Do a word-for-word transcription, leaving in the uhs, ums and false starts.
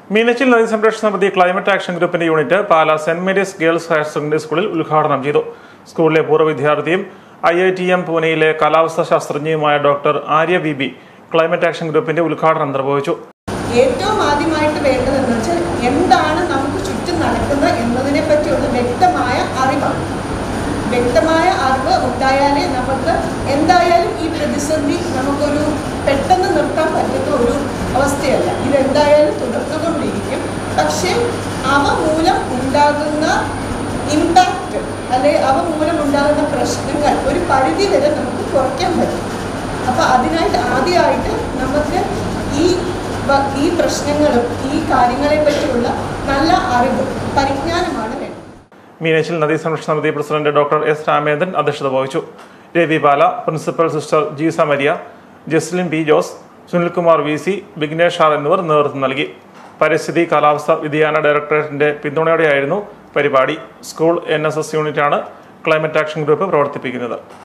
മീനച്ചിൽ നദീ സംരക്ഷണ സമിതി ക്ലൈമറ്റ് ആക്ഷൻ ഗ്രൂപ്പിന്റെ unit Pala saint Mary's girls higher secondary സ്കൂളിൽ ഉദ്ഘാടനം ചെയ്തു. സ്കൂളിലെ പൂർവ്വ വിദ്യാർത്ഥിയും ഐ ഐ ടി എം പൂനെയിലെ കാലാവസ്ഥാ ശാസ്ത്രജ്ഞയുമായ doctor Arya V B climate action ഗ്രൂപ്പിന്റെ ഉദ്ഘാടനം നിർവഹിച്ചു. ഏറ്റവും ആദ്യമായിട്ട് വേണ്ടതെന്ന് വെച്ചാൽ എന്താണ് നമുക്ക് ചുറ്റും നടക്കുന്നത് എന്നതിനെ പറ്റിയുള്ള വ്യക്തമായ അറിവാണ്. വ്യക്തമായ അറിവ് ഉണ്ടായാലേ നമുക്ക് എന്തായാലും ഈ പ്രതിസന്ധി നമുക്കൊരു പെട്ടെന്ന് നിർത്താൻ പറ്റുന്ന ഒരു അവസ്ഥയല്ല. ഇതെന്തായാലും തുടർന്നുകൊണ്ടിരിക്കും. പക്ഷേ അവ മൂലം ഉണ്ടാകുന്ന ഇമ്പാക്റ്റ് അല്ലെ അവ മൂലം ഉണ്ടാകുന്ന പ്രശ്നങ്ങൾ ഒരു പരിധി വരെ നമുക്ക് കുറയ്ക്കാൻ പറ്റും. അപ്പോൾ അതിനായിട്ട് ആദ്യമായിട്ട് നമുക്ക് ഈ ഈ പ്രശ്നങ്ങളും ഈ കാര്യങ്ങളെ പറ്റിയുള്ള നല്ല അറിവ് പരിജ്ഞാനമാണ് വേണ്ടത്. മീനച്ചിൽ നദീ സംരക്ഷണ സമിതി പ്രസിഡന്റ് ഡോക്ടർ എസ് രാമേന്ദ്രൻ അധ്യക്ഷത വഹിച്ചു. Ravi Bala, principal sister Jeesa Maria, Jaslin P Jose, Sunilkumar V C, Vignesh R എന്നിവർ നേതൃത്വം നൽകി. പരിസ്ഥിതി കാലാവസ്ഥാ വ്യതിയാന ഡയറക്ടറേറ്റിന്റെ പിന്തുണയോടെയായിരുന്നു പരിപാടി. സ്കൂൾ എൻ എസ് എസ് യൂണിറ്റാണ് ക്ലൈമറ്റ് ആക്ഷൻ ഗ്രൂപ്പ് പ്രവർത്തിപ്പിക്കുന്നത്.